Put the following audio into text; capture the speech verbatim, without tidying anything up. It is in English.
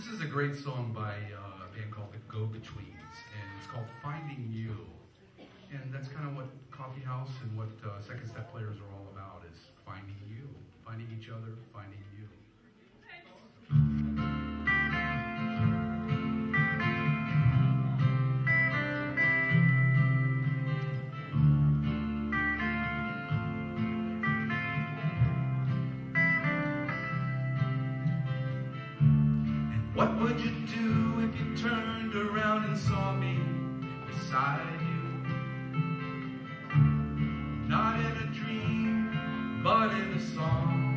This is a great song by uh, a band called the Go-Betweens, and it's called Finding You. And that's kind of what Coffeehouse and what uh, Second Step Players are all about, is finding you, finding each other, finding you. What would you do if you turned around and saw me beside you? Not in a dream, but in a song.